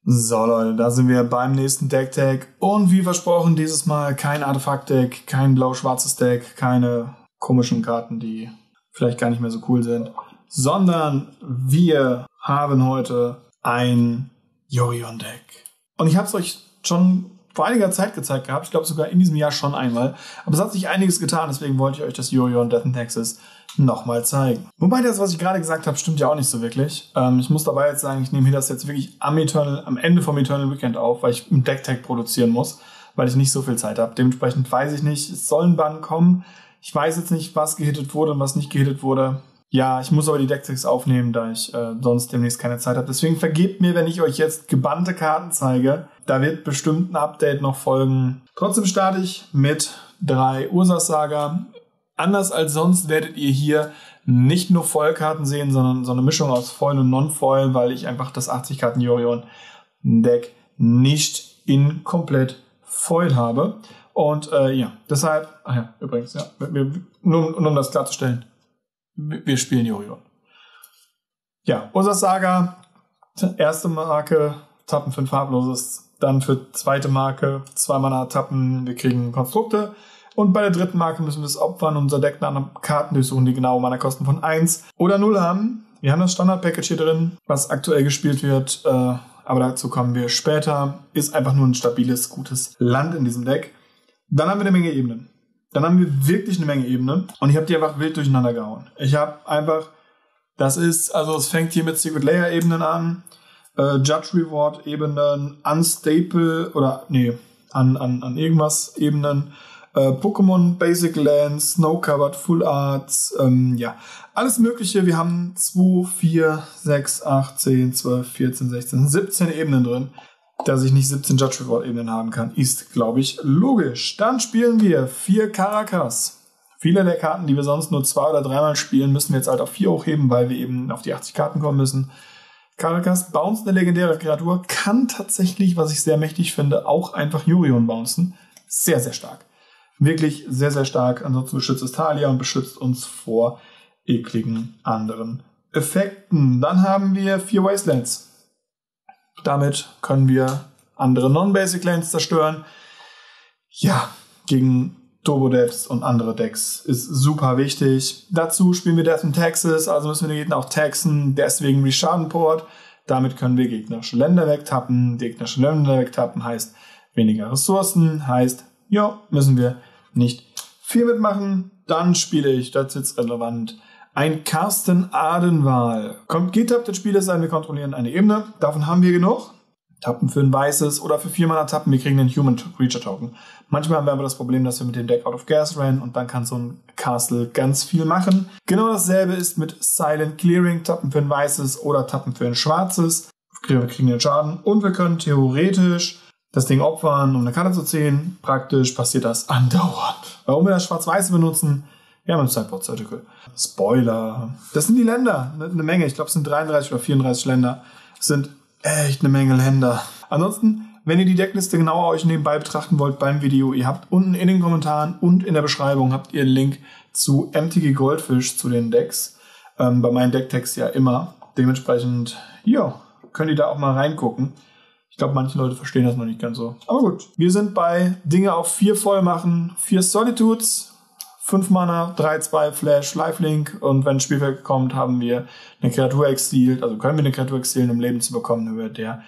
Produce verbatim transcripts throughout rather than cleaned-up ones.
So Leute, da sind wir beim nächsten Deck-Tag und wie versprochen dieses Mal kein Artefakt-Deck, kein blau-schwarzes Deck, keine komischen Karten, die vielleicht gar nicht mehr so cool sind, sondern wir haben heute ein Yorion-Deck. Und ich habe es euch schon vor einiger Zeit gezeigt gehabt, ich glaube sogar in diesem Jahr schon einmal, aber es hat sich einiges getan, deswegen wollte ich euch das Yorion Death and Taxes nochmal zeigen. Wobei das, was ich gerade gesagt habe, stimmt ja auch nicht so wirklich. Ähm, ich muss dabei jetzt sagen, ich nehme hier das jetzt wirklich am Eternal, am Ende vom Eternal Weekend auf, weil ich ein Deck-Tag produzieren muss, weil ich nicht so viel Zeit habe. Dementsprechend weiß ich nicht, es sollen Bann kommen. Ich weiß jetzt nicht, was gehittet wurde und was nicht gehittet wurde. Ja, ich muss aber die Deck-Tags aufnehmen, da ich äh, sonst demnächst keine Zeit habe. Deswegen vergebt mir, wenn ich euch jetzt gebannte Karten zeige. Da wird bestimmt ein Update noch folgen. Trotzdem starte ich mit drei Ursas Saga. Anders als sonst werdet ihr hier nicht nur Foil-Karten sehen, sondern so eine Mischung aus Foil und Non-Foil, weil ich einfach das achtzig Karten Yorion-Deck nicht in komplett Foil habe. Und äh, ja, deshalb, ach ja, übrigens, ja, wir, nur, nur um das klarzustellen, wir spielen Yorion. Ja, Ursas Saga, erste Marke, tappen für ein farbloses, dann für zweite Marke, zwei Mana tappen, wir kriegen Konstrukte. Und bei der dritten Marke müssen wir es opfern, unser Deck nach Karten durchsuchen, die genaue Mana-Kosten von eins oder null haben. Wir haben das Standard-Package hier drin, was aktuell gespielt wird, äh, aber dazu kommen wir später. Ist einfach nur ein stabiles, gutes Land in diesem Deck. Dann haben wir eine Menge Ebenen. Dann haben wir wirklich eine Menge Ebenen. Und ich habe die einfach wild durcheinander gehauen. Ich habe einfach, das ist, also es fängt hier mit Secret Layer Ebenen an, äh, Judge Reward Ebenen, Unstable oder, nee, an, an, an irgendwas Ebenen, äh, Pokémon Basic Lands, Snow Covered Full Arts, ähm, ja, alles Mögliche. Wir haben zwei, vier, sechs, acht, zehn, zwölf, vierzehn, sechzehn, siebzehn Ebenen drin. Dass ich nicht siebzehn Judge Reward Ebenen haben kann, ist, glaube ich, logisch. Dann spielen wir vier Karakas. Viele der Karten, die wir sonst nur zwei oder dreimal spielen, müssen wir jetzt halt auf vier hochheben, weil wir eben auf die achtzig Karten kommen müssen. Karakas bounce eine legendäre Kreatur, kann tatsächlich, was ich sehr mächtig finde, auch einfach Yorion bouncen. Sehr, sehr stark. Wirklich sehr, sehr stark. Ansonsten beschützt es Talia und beschützt uns vor ekligen anderen Effekten. Dann haben wir vier Wastelands. Damit können wir andere Non-Basic Lands zerstören. Ja, gegen Turbo-Decks und andere Decks ist super wichtig. Dazu spielen wir Death and Taxes, also müssen wir den Gegner auch taxen, deswegen Resharden-Port. Damit können wir gegnerische Länder wegtappen. Gegnerische Länder wegtappen heißt weniger Ressourcen, heißt, ja, müssen wir nicht viel mitmachen. Dann spiele ich, das ist jetzt relevant, ein Karsten Adenval. Kommt getappt, das Spiel ist ein, wir kontrollieren eine Ebene. Davon haben wir genug. Tappen für ein weißes oder für vier Mana tappen, wir kriegen einen Human Creature Token. Manchmal haben wir aber das Problem, dass wir mit dem Deck Out of Gas rennen und dann kann so ein Castle ganz viel machen. Genau dasselbe ist mit Silent Clearing, tappen für ein weißes oder tappen für ein schwarzes. Wir kriegen den Schaden und wir können theoretisch das Ding opfern, um eine Karte zu ziehen. Praktisch passiert das andauernd. Warum wir das Schwarz-Weiße benutzen? Wir haben ein Sideboard Circle. Spoiler. Das sind die Länder. Eine Menge. Ich glaube, es sind dreiunddreißig oder vierunddreißig Länder. Es sind echt eine Menge Länder. Ansonsten, wenn ihr die Deckliste genauer euch nebenbei betrachten wollt beim Video, ihr habt unten in den Kommentaren und in der Beschreibung habt ihr einen Link zu M T G Goldfish, zu den Decks. Ähm, bei meinen Decktags ja immer. Dementsprechend, ja, könnt ihr da auch mal reingucken. Ich glaube, manche Leute verstehen das noch nicht ganz so. Aber gut. Wir sind bei Dinge auf vier voll machen. vier Solitudes. fünf Mana, drei zwei Flash, Lifelink und wenn ein Spielfeld kommt, haben wir eine Kreatur exiliert, also können wir eine Kreatur exilieren, um Leben zu bekommen über der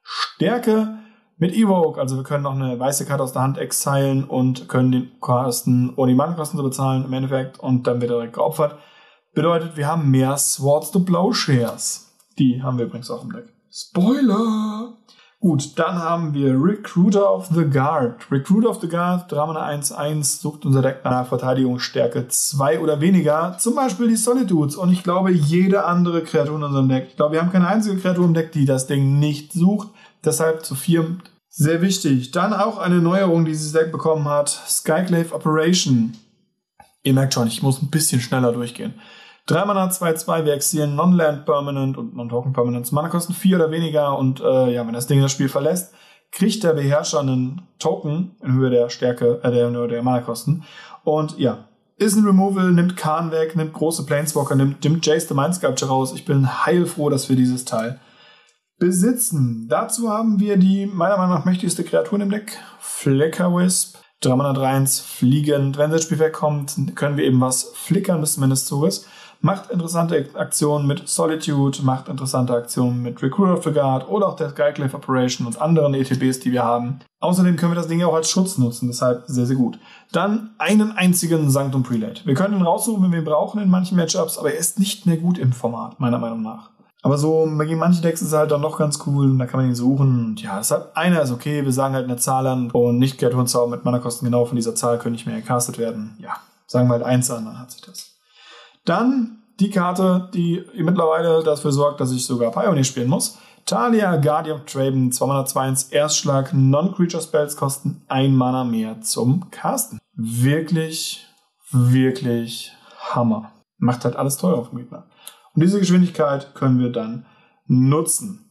Stärke mit Evoke. Also wir können noch eine weiße Karte aus der Hand exilen und können den Kosten ohne die Mana-Kosten zu bezahlen im Endeffekt und dann wird er direkt geopfert. Bedeutet, wir haben mehr Swords to Plowshares. Die haben wir übrigens auch im Deck. Spoiler! Gut, dann haben wir Recruiter of the Guard. Recruiter of the Guard, drei Mana eins eins, sucht unser Deck nach Verteidigungsstärke zwei oder weniger. Zum Beispiel die Solitudes. Und ich glaube, jede andere Kreatur in unserem Deck. Ich glaube, wir haben keine einzige Kreatur im Deck, die das Ding nicht sucht. Deshalb zu vier sehr wichtig. Dann auch eine Neuerung, die dieses Deck bekommen hat. Skyclave Operation. Ihr merkt schon, ich muss ein bisschen schneller durchgehen. drei Mana, zwei zwei, wir exilieren Non-Land Permanent und Non-Token Permanent. Mana kosten vier oder weniger und äh, ja, wenn das Ding das Spiel verlässt, kriegt der Beherrscher einen Token in Höhe der Stärke, äh, der, der Mana Kosten. Und ja, ist ein Removal, nimmt Khan weg, nimmt große Planeswalker, nimmt, nimmt Jace the Mind Sculpture raus. Ich bin heilfroh, dass wir dieses Teil besitzen. Dazu haben wir die meiner Meinung nach mächtigste Kreatur im Deck, Flickerwisp. drei Mana drei eins fliegend. Wenn das Spiel wegkommt, können wir eben was flickern bis zum Ende des Zuges. Macht interessante Aktionen mit Solitude, macht interessante Aktionen mit Recruit of the Guard oder auch der Skyclave Operation und anderen E T Bs, die wir haben. Außerdem können wir das Ding auch als Schutz nutzen, deshalb sehr, sehr gut. Dann einen einzigen Sanctum Prelate. Wir können ihn raussuchen, wenn wir ihn brauchen in manchen Matchups, aber er ist nicht mehr gut im Format, meiner Meinung nach. Aber so, gegen manche Decks ist er halt dann noch ganz cool und da kann man ihn suchen. Und ja, deshalb, einer ist okay, wir sagen halt eine Zahl an und nicht Kreaturenzauber mit Mana-Kosten genau von dieser Zahl können nicht mehr gecastet werden. Ja, sagen wir halt eins an, dann hat sich das. Dann die Karte, die mittlerweile dafür sorgt, dass ich sogar Pioneer spielen muss. Thalia, Guardian of Traben, zwei Mana zwei eins, Erstschlag, Non-Creature Spells kosten ein Mana mehr zum Casten. Wirklich, wirklich Hammer. Macht halt alles teuer auf dem Gegner. Und diese Geschwindigkeit können wir dann nutzen.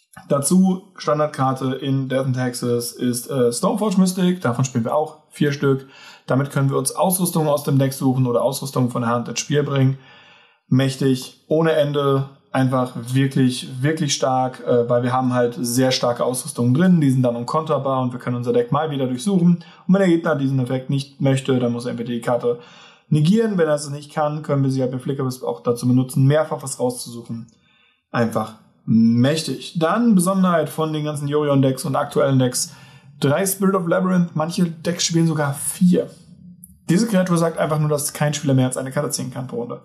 Dazu Standardkarte in Death and Taxes ist äh, Stoneforge Mystic. Davon spielen wir auch vier Stück. Damit können wir uns Ausrüstung aus dem Deck suchen oder Ausrüstung von der Hand ins Spiel bringen. Mächtig, ohne Ende, einfach wirklich, wirklich stark, äh, weil wir haben halt sehr starke Ausrüstungen drin. Die sind dann unkonterbar und wir können unser Deck mal wieder durchsuchen. Und wenn der Gegner diesen Effekt nicht möchte, dann muss er entweder die Karte negieren. Wenn er es nicht kann, können wir sie halt bei Flickerwisp auch dazu benutzen, mehrfach was rauszusuchen. Einfach mächtig. Dann Besonderheit von den ganzen Yorion-Decks und aktuellen Decks. Drei Spirit of Labyrinth, manche Decks spielen sogar vier. Diese Kreatur sagt einfach nur, dass kein Spieler mehr als eine Karte ziehen kann pro Runde.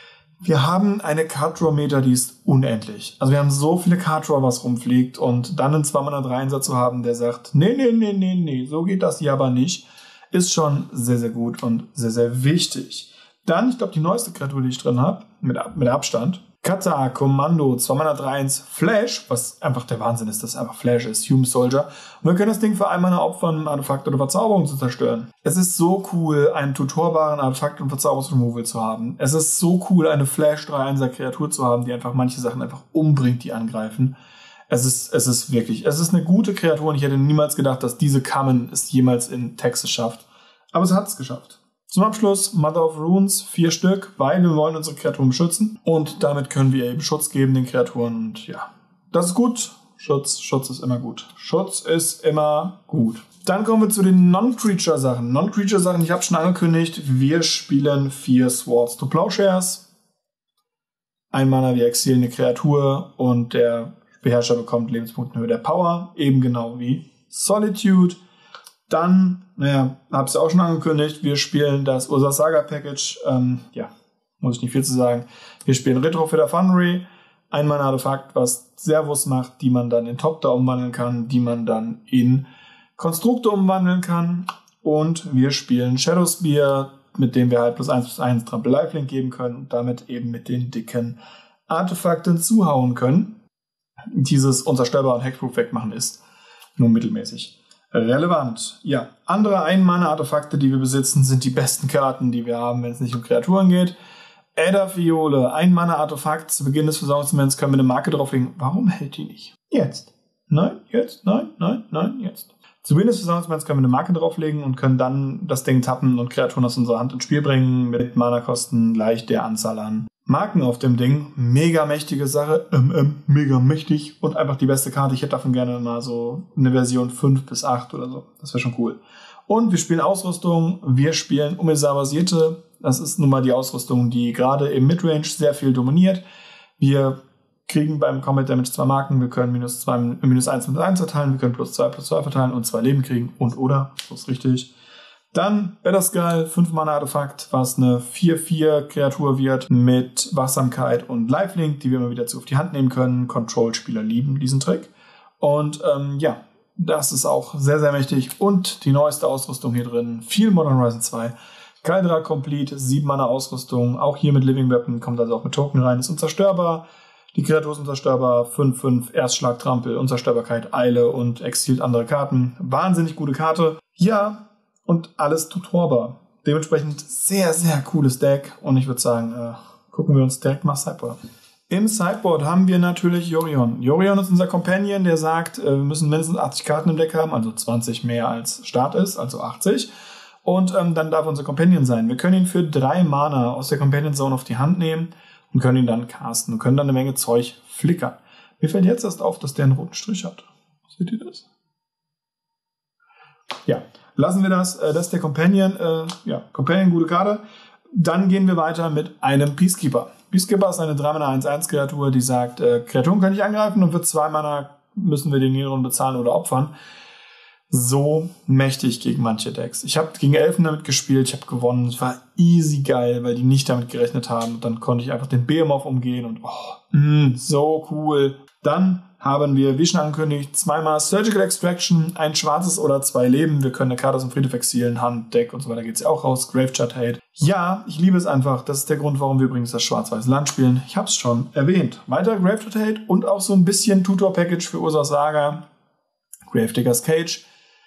Wir haben eine Card-Draw-Meter, die ist unendlich. Also wir haben so viele Card-Draw, was rumfliegt und dann einen zwei Mana drei eins zu haben, der sagt, nee, nee, nee, nee, nee, so geht das hier aber nicht, ist schon sehr, sehr gut und sehr, sehr wichtig. Dann, ich glaube, die neueste Kreatur, die ich drin habe, mit, mit Abstand, Kata, Kommando, zwei Mana drei eins, Flash, was einfach der Wahnsinn ist, dass es einfach Flash ist, Human Soldier. Und wir können das Ding für ein Mana opfern, um Artefakt oder Verzauberung zu zerstören. Es ist so cool, einen tutorbaren Artefakt- und Verzauberungsremoval zu haben. Es ist so cool, eine Flash drei einser Kreatur zu haben, die einfach manche Sachen einfach umbringt, die angreifen. Es ist, es ist wirklich, es ist eine gute Kreatur und ich hätte niemals gedacht, dass diese Common es jemals in Texas schafft. Aber es hat es geschafft. Zum Abschluss Mother of Runes, vier Stück, weil wir wollen unsere Kreaturen beschützen und damit können wir eben Schutz geben den Kreaturen und ja, das ist gut. Schutz, Schutz ist immer gut. Schutz ist immer gut. Dann kommen wir zu den Non-Creature-Sachen. Non-Creature-Sachen, ich habe schon angekündigt, wir spielen vier Swords to Plowshares. Ein Mana, wir exilen eine Kreatur und der Beherrscher bekommt Lebenspunkte in Höhe der Power, eben genau wie Solitude. Dann, naja, hab's ja auch schon angekündigt, wir spielen das Ursa Saga Package. Ähm, ja, muss ich nicht viel zu sagen. Wir spielen Retro für der Foundry. Ein Mana-Artefakt, was Servus macht, die man dann in Top-Da umwandeln kann, die man dann in Konstrukte umwandeln kann. Und wir spielen Shadowspear, mit dem wir halt plus eins plus eins Trample Lifelink geben können und damit eben mit den dicken Artefakten zuhauen können. Dieses unzerstörbar und Hexproof wegmachen ist nur mittelmäßig relevant. Ja, andere Ein-Mana-Artefakte, die wir besitzen, sind die besten Karten, die wir haben, wenn es nicht um Kreaturen geht. Äderfiole, Ein-Mana-Artefakt, zu Beginn des Versorgungsmoments können wir eine Marke drauflegen. Warum hält die nicht? Jetzt. Nein, jetzt, nein, nein, nein, jetzt. Zu Beginn des Versorgungsmoments können wir eine Marke drauflegen und können dann das Ding tappen und Kreaturen aus unserer Hand ins Spiel bringen mit Mana-Kosten gleich der Anzahl an Marken auf dem Ding. Mega mächtige Sache, ähm, ähm, mega mächtig und einfach die beste Karte. Ich hätte davon gerne mal so eine Version fünf bis acht oder so. Das wäre schon cool. Und wir spielen Ausrüstung. Wir spielen Umesar-basierte. Das ist nun mal die Ausrüstung, die gerade im Midrange sehr viel dominiert. Wir kriegen beim Combat Damage zwei Marken. Wir können minus zwei, minus eins mit eins verteilen. Wir können plus zwei plus zwei verteilen und zwei Leben kriegen und oder. Das ist richtig. Dann Batterskull, fünf Mana Artefakt, was eine vier vier Kreatur wird mit Wachsamkeit und Lifelink, die wir immer wieder zu auf die Hand nehmen können. Control-Spieler lieben diesen Trick. Und ähm, ja, das ist auch sehr, sehr mächtig. Und die neueste Ausrüstung hier drin, viel Modern Horizon zwei. Kaldra Complete, sieben Mana Ausrüstung, auch hier mit Living Weapon, kommt also auch mit Token rein, ist unzerstörbar. Die Kreatur ist unzerstörbar, fünf fünf, Erstschlag, Trampel, Unzerstörbarkeit, Eile und exilt andere Karten. Wahnsinnig gute Karte. Ja, und alles tutorbar. Dementsprechend sehr, sehr cooles Deck. Und ich würde sagen, äh, gucken wir uns direkt mal Sideboard an. Im Sideboard haben wir natürlich Yorion. Yorion ist unser Companion, der sagt, äh, wir müssen mindestens achtzig Karten im Deck haben, also zwanzig mehr als Start ist, also achtzig. Und ähm, dann darf unser Companion sein. Wir können ihn für drei Mana aus der Companion Zone auf die Hand nehmen und können ihn dann casten und können dann eine Menge Zeug flickern. Mir fällt jetzt erst auf, dass der einen roten Strich hat. Seht ihr das? Ja, lassen wir das. Das ist der Companion. Ja, Companion, gute Karte. Dann gehen wir weiter mit einem Peacekeeper. Peacekeeper ist eine drei Mana eins eins Kreatur, die sagt, äh, Kreaturen können nicht angreifen und für zwei Mana müssen wir den niedrigen bezahlen oder opfern. So mächtig gegen manche Decks. Ich habe gegen Elfen damit gespielt, ich habe gewonnen. Es war easy geil, weil die nicht damit gerechnet haben. Und dann konnte ich einfach den Behemoth umgehen und oh, mh, so cool. Dann haben wir, wie schon angekündigt, zweimal Surgical Extraction, ein schwarzes oder zwei Leben. Wir können eine Karte aus dem Friedhof exilen, Hand, Deck und so weiter geht's ja auch raus. Graveshard Hate. Ja, ich liebe es einfach. Das ist der Grund, warum wir übrigens das schwarz-weiße Land spielen. Ich habe es schon erwähnt. Weiter Graveshard Hate und auch so ein bisschen Tutor-Package für Ursa's Saga. Gravedigger's Cage.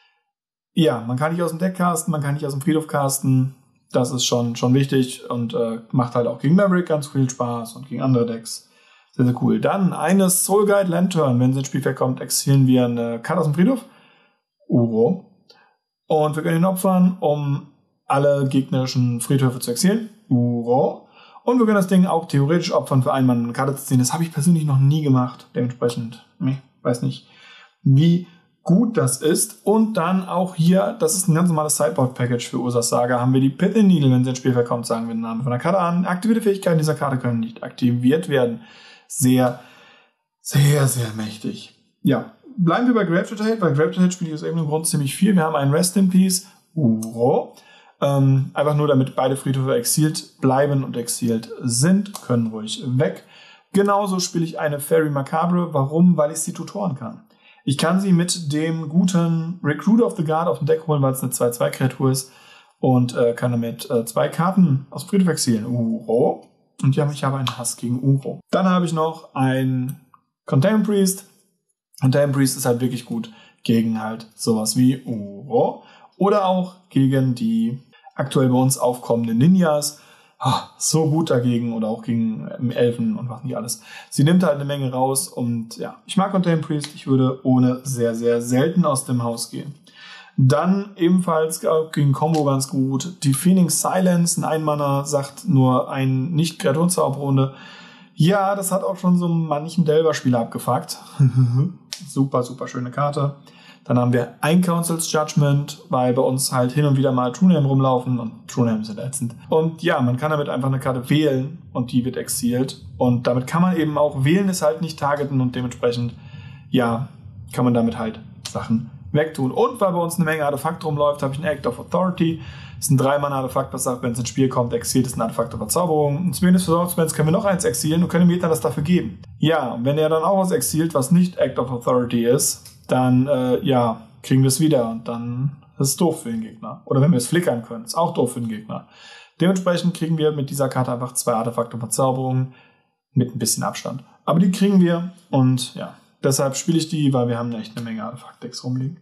Ja, man kann nicht aus dem Deck casten, man kann nicht aus dem Friedhof casten. Das ist schon, schon wichtig und äh, macht halt auch gegen Maverick ganz viel Spaß und gegen andere Decks. Sehr, sehr cool. Dann eine Soul Guide Lantern. Wenn sie ins Spielfeld kommt, exilieren wir eine Karte aus dem Friedhof. Uro. Und wir können ihn opfern, um alle gegnerischen Friedhöfe zu exilieren. Uro. Und wir können das Ding auch theoretisch opfern, für einen Mann eine Karte zu ziehen. Das habe ich persönlich noch nie gemacht. Dementsprechend, ich weiß nicht, wie gut das ist. Und dann auch hier, das ist ein ganz normales Sideboard-Package für Ursa's Saga, haben wir die Pithing Needle. Wenn sie ins Spielfeld kommt, sagen wir den Namen von der Karte an. Aktivierte Fähigkeiten dieser Karte können nicht aktiviert werden. Sehr, sehr, sehr mächtig. Ja, bleiben wir bei Graveshard Hate, weil Graveshard Hate spiele ich aus irgendeinem Grund ziemlich viel. Wir haben einen Rest in Peace, Uro. Ähm, einfach nur, damit beide Friedhöfe exiliert bleiben und exiliert sind, können ruhig weg. Genauso spiele ich eine Fairy Macabre. Warum? Weil ich sie tutoren kann. Ich kann sie mit dem guten Recruiter of the Guard auf den Deck holen, weil es eine zwei zwei Kreatur ist und äh, kann damit äh, zwei Karten aus dem Friedhof exilieren. Uro. Und ja, ich habe einen Hass gegen Uro. Dann habe ich noch einen Containment Priest. Containment Priest ist halt wirklich gut gegen halt sowas wie Uro. Oder auch gegen die aktuell bei uns aufkommenden Ninjas. Oh, so gut dagegen. Oder auch gegen Elfen und was nicht alles. Sie nimmt halt eine Menge raus. Und ja, ich mag Containment Priest. Ich würde ohne sehr, sehr selten aus dem Haus gehen. Dann ebenfalls gegen Combo ganz gut. Die Phoenix Silence, ein Einmanner, sagt nur ein Nicht-Kreaturen-Zauberrunde. Ja, das hat auch schon so manchen Delver-Spieler abgefuckt. Super, super schöne Karte. Dann haben wir ein Council's Judgment, weil bei uns halt hin und wieder mal Truname rumlaufen und Truname sind ätzend. Und ja, man kann damit einfach eine Karte wählen und die wird exiliert. Und damit kann man eben auch wählen, ist halt nicht targeten und dementsprechend, ja, kann man damit halt Sachen wegtun. Und weil bei uns eine Menge Artefakt rumläuft, habe ich ein Act of Authority. Das ist ein drei Mana Artefakt, was sagt, wenn es ins Spiel kommt, exiliert ist ein Artefakt der Verzauberung. Und zumindest für Versorgungsbands können wir noch eins exilieren und können dem Gegner das dafür geben. Ja, und wenn er dann auch was exiliert, was nicht Act of Authority ist, dann, äh, ja, kriegen wir es wieder und dann ist es doof für den Gegner. Oder wenn wir es flickern können, ist auch doof für den Gegner. Dementsprechend kriegen wir mit dieser Karte einfach zwei Artefakte und Verzauberungen mit ein bisschen Abstand. Aber die kriegen wir und ja, deshalb spiele ich die, weil wir haben echt eine Menge Artefakt-Decks rumliegen.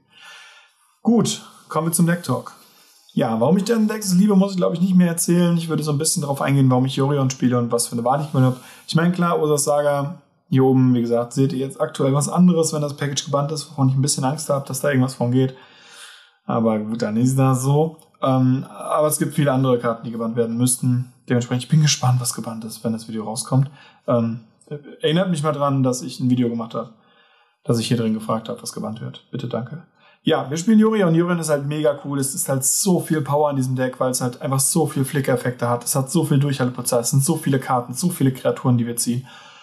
Gut, kommen wir zum Deck-Talk. Ja, warum ich den Decks liebe, muss ich glaube ich nicht mehr erzählen. Ich würde so ein bisschen darauf eingehen, warum ich Yorion spiele und was für eine Wahl ich mir habe. Ich meine, klar, Ursa's Saga, hier oben, wie gesagt, seht ihr jetzt aktuell was anderes, wenn das Package gebannt ist, wovon ich ein bisschen Angst habe, dass da irgendwas von geht. Aber gut, dann ist das so. Ähm, aber es gibt viele andere Karten, die gebannt werden müssten. Dementsprechend, ich bin gespannt, was gebannt ist, wenn das Video rauskommt. Ähm, erinnert mich mal dran, dass ich ein Video gemacht habe, dass ich hier drin gefragt habe, was gebannt wird. Bitte, danke. Ja, wir spielen Yorion. Yorion ist halt mega cool. Es ist halt so viel Power in diesem Deck, weil es halt einfach so viel Flicker-Effekte hat. Es hat so viel Durchhaltepotenzial. Es sind so viele Karten, so viele Kreaturen, die wir ziehen.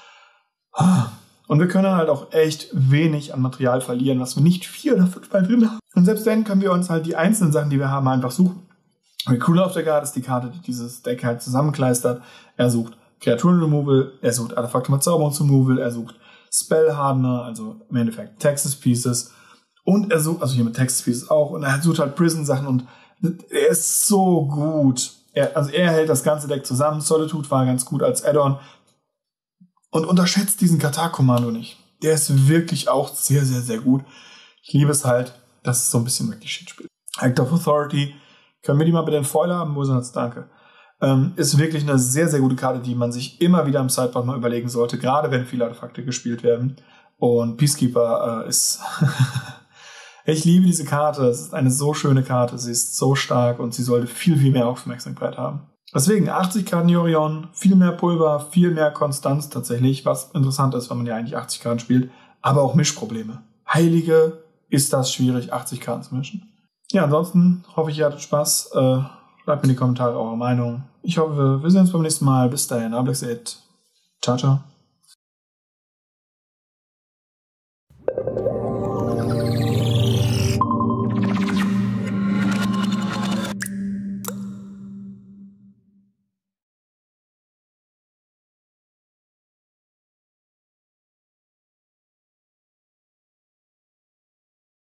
Und wir können halt auch echt wenig an Material verlieren, was wir nicht vier oder fünf Mal drin haben. Und selbst dann können wir uns halt die einzelnen Sachen, die wir haben, einfach suchen. Recruiter of the Guard ist die Karte, die dieses Deck halt zusammenkleistert. Er sucht Kreaturen-Removal, er sucht Artefakte mit Zauberungs-Removal, er sucht Spellhardener, also im Endeffekt Texas Pieces. Und er sucht, also hier mit Texas Pieces auch, und er sucht halt Prison-Sachen und er ist so gut. Er, also er hält das ganze Deck zusammen. Solitude war ganz gut als Add-on. Und unterschätzt diesen Katar-Kommando nicht. Der ist wirklich auch sehr, sehr, sehr gut. Ich liebe es halt, dass es so ein bisschen wirklich Shit spielt. Act of Authority. Können wir die mal bitte in Foil haben? Wo sind das? Danke. Ähm, ist wirklich eine sehr, sehr gute Karte, die man sich immer wieder im Sideboard mal überlegen sollte. Gerade wenn viele Artefakte gespielt werden. Und Peacekeeper äh, ist... Ich liebe diese Karte. Es ist eine so schöne Karte. Sie ist so stark und sie sollte viel, viel mehr Aufmerksamkeit haben. Deswegen achtzig Karten Yorion, viel mehr Pulver, viel mehr Konstanz tatsächlich, was interessant ist, wenn man ja eigentlich achtzig Karten spielt, aber auch Mischprobleme. Heilige, ist das schwierig, achtzig Karten zu mischen. Ja, ansonsten hoffe ich, ihr hattet Spaß. Äh, schreibt mir in die Kommentare eure Meinung. Ich hoffe, wir sehen uns beim nächsten Mal. Bis dahin, Ablex Ciao, ciao.